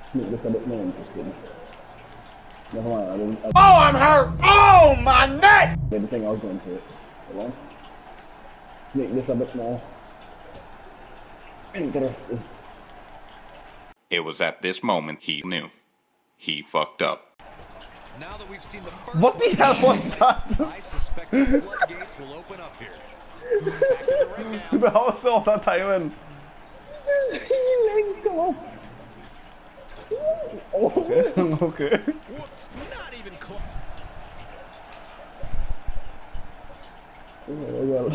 Make this a bit more interesting. Never mind, Oh, I'm hurt! Oh, my neck! I didn't think I was going to it. Hold on. Make this a bit more interesting. It was at this moment he knew. He fucked up. Now that we've seen the first What the hell was that? I suspect the floodgates will open up here. Back to the ring now. Det var så that timing. Legs go off. Okay. Whoops, not even close. Well.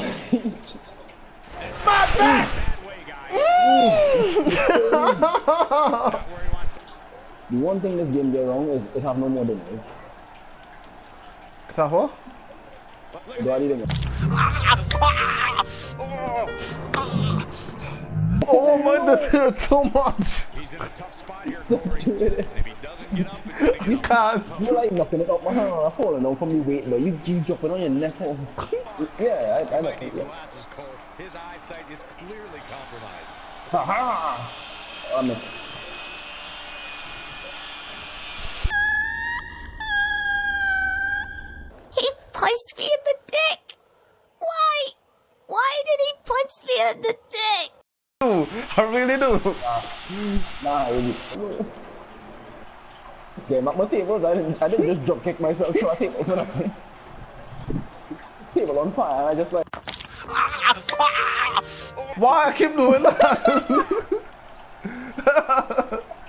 Stop that! Bad way, guys. Not where he wants to. The one thing this game get wrong is it have no more damage. Ça va? Do I need it? Oh my, that hurt so much. He's in a tough spot here, Stop Corey. doing it. If he doesn't get up, it's gonna get You can't. You're like knocking it up my hand. I'm falling down from your weight, though. You dropping on your neck. Yeah, I know. might need glasses, Cole. His eyesight is clearly compromised. Ha I missed. He punched me in the dick! Why? Why did he punch me in the dick? I really do. Nah, really. Game up my tables. I didn't just drop kick myself to my table. Table on fire, and I just like. Why I keep doing that?